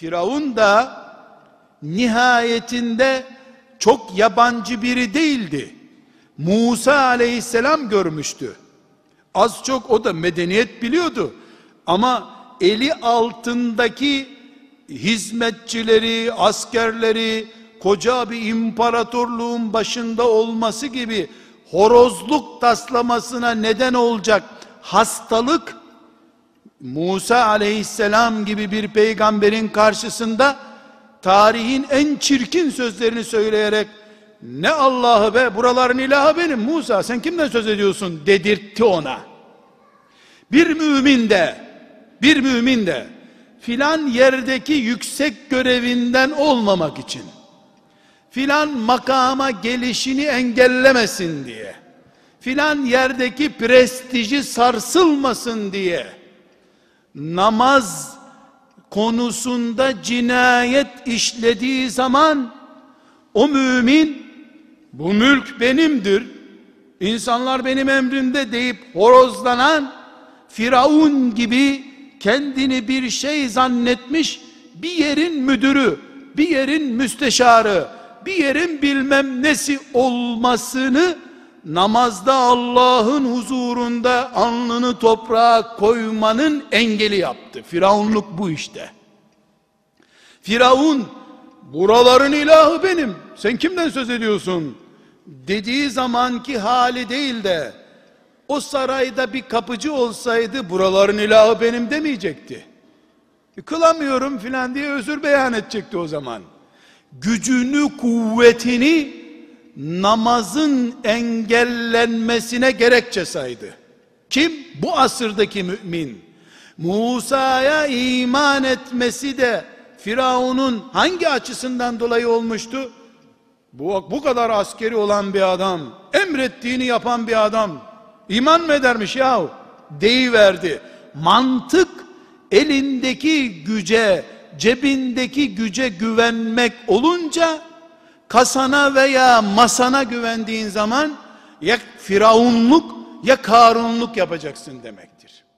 Firavun da nihayetinde çok yabancı biri değildi. Musa aleyhisselam görmüştü. Az çok o da medeniyet biliyordu. Ama eli altındaki hizmetçileri, askerleri, koca bir imparatorluğun başında olması gibi horozluk taslamasına neden olacak hastalık, Musa aleyhisselam gibi bir peygamberin karşısında tarihin en çirkin sözlerini söyleyerek, ne Allah'ı be, buraların ilahı benim, Musa sen kimden söz ediyorsun dedirtti ona. Bir mümin de filan yerdeki yüksek görevinden olmamak için, filan makama gelişini engellemesin diye, filan yerdeki prestiji sarsılmasın diye, namaz konusunda cinayet işlediği zaman, o mümin, bu mülk benimdir, insanlar benim emrimde deyip horozlanan Firavun gibi kendini bir şey zannetmiş bir yerin müdürü, bir yerin müsteşarı, bir yerin bilmem nesi olmasını namazda Allah'ın huzurunda alnını toprağa koymanın engeli yaptı. Firavunluk bu işte. Firavun, buraların ilahı benim, sen kimden söz ediyorsun dediği zamanki hali değil de, o sarayda bir kapıcı olsaydı buraların ilahı benim demeyecekti. Kılamıyorum filan diye özür beyan edecekti o zaman. Gücünü, kuvvetini namazın engellenmesine gerekçe saydı. Kim? Bu asırdaki mümin. Musa'ya iman etmesi de Firavun'un hangi açısından dolayı olmuştu? Bu kadar askeri olan bir adam, emrettiğini yapan bir adam İman mı edermiş yahu? Deyiverdi. Mantık, elindeki güce, cebindeki güce güvenmek olunca, kasana veya masana güvendiğin zaman ya firavunluk ya Karunluk yapacaksın demektir.